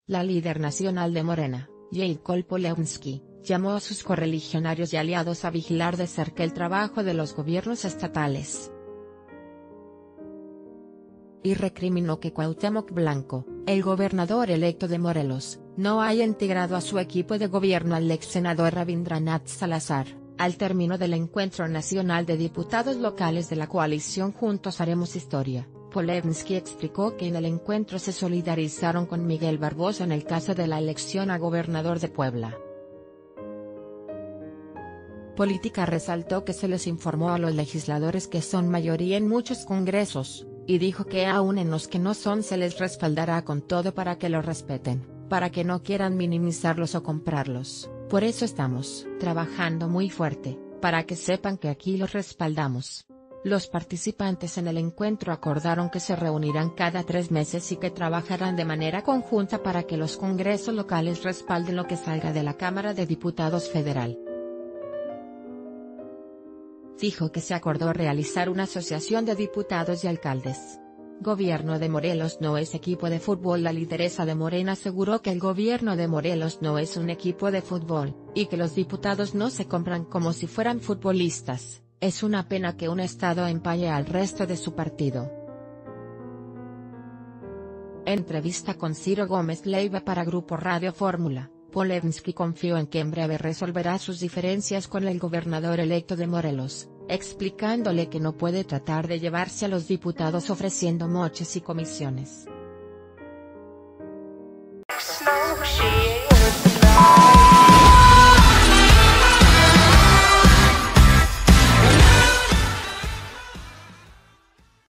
La líder nacional de Morena, Jacob Polensky, llamó a sus correligionarios y aliados a vigilar de cerca el trabajo de los gobiernos estatales. Y recriminó que Cuauhtémoc Blanco, el gobernador electo de Morelos, no haya integrado a su equipo de gobierno al ex senador Rabindranath Salazar, al término del encuentro nacional de diputados locales de la coalición Juntos Haremos Historia. Polensky explicó que en el encuentro se solidarizaron con Miguel Barbosa en el caso de la elección a gobernador de Puebla. Política resaltó que se les informó a los legisladores que son mayoría en muchos congresos, y dijo que aún en los que no son se les respaldará con todo para que los respeten, para que no quieran minimizarlos o comprarlos. Por eso estamos trabajando muy fuerte, para que sepan que aquí los respaldamos. Los participantes en el encuentro acordaron que se reunirán cada 3 meses y que trabajarán de manera conjunta para que los congresos locales respalden lo que salga de la Cámara de Diputados Federal. Dijo que se acordó realizar una asociación de diputados y alcaldes. Gobierno de Morelos no es equipo de fútbol. La lideresa de Morena aseguró que el gobierno de Morelos no es un equipo de fútbol, y que los diputados no se compran como si fueran futbolistas. Es una pena que un estado empañe al resto de su partido. Entrevista con Ciro Gómez Leiva para Grupo Radio Fórmula. Polensky confió en que en breve resolverá sus diferencias con el gobernador electo de Morelos, explicándole que no puede tratar de llevarse a los diputados ofreciendo moches y comisiones.